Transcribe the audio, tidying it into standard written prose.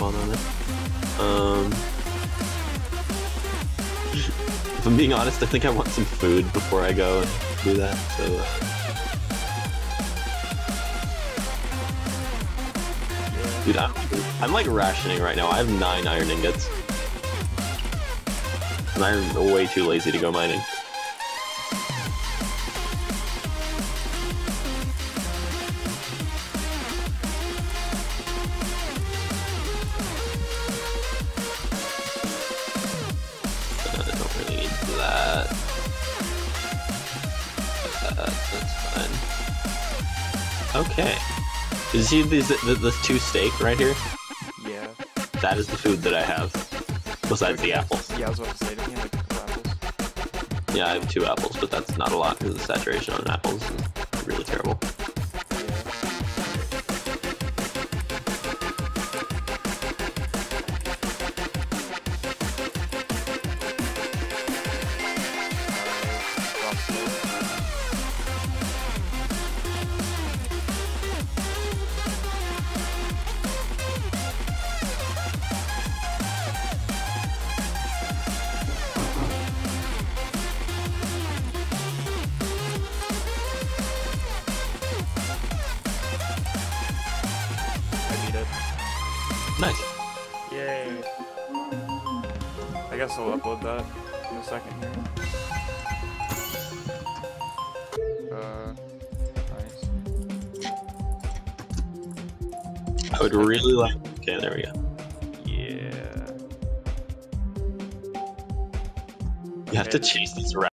spawn on it. If I'm being honest, I think I want some food before I go and do that, so... Dude, I'm like rationing right now. I have 9 iron ingots. And I'm way too lazy to go mining. I don't really need that. That's fine. Okay. You see these the 2 steak right here? Yeah. That is the food that I have. Besides the apples. Yeah, I was about to say, didn't you have like a couple apples? Yeah, I have 2 apples, but that's not a lot because the saturation on apples is really terrible. Nice. Yay. I guess I'll upload that in a second here. Nice. I would really like... Okay, there we go. Yeah. You have to chase these rats.